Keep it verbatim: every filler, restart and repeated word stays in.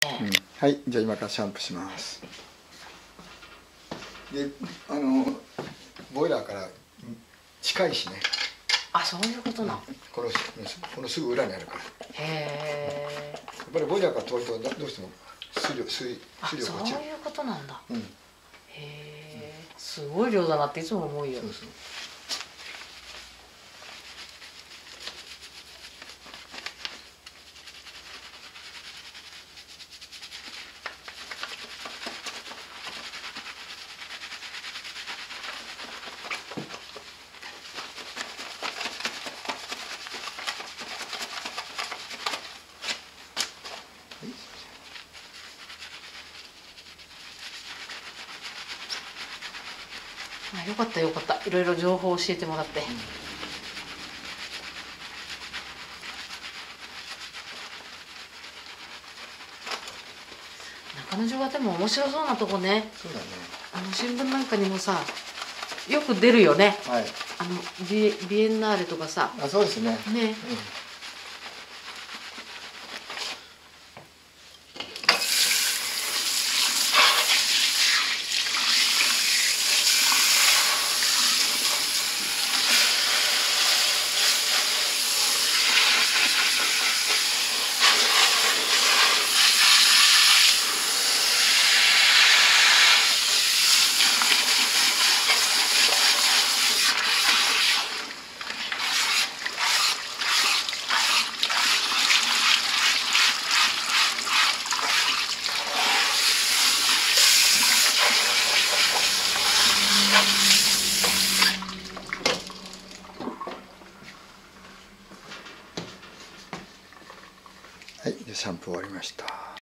ね、 うん、はい、じゃあ今からシャンプーします。で、あのボイラーから近いしね。 あ、そういうことな、うん、 このこのすぐ裏にあるから。 へえ。 やっぱりボイラーから遠いとどうしても水量水水量が落ちる。 そういうことなんだ。 うん、へえ、すごい量だなっていつも思うよ。 そうそう。 あ、よかったよかった、いろいろ情報を教えてもらって、うん、中之条はでも面白そうなとこね。 そうだね。 あの新聞なんかにもさよく出るよね、 はい、 あの ビ, ビエンナーレとかさ。 あ、そうですね。ね、うん、はい、でシャンプー終わりました。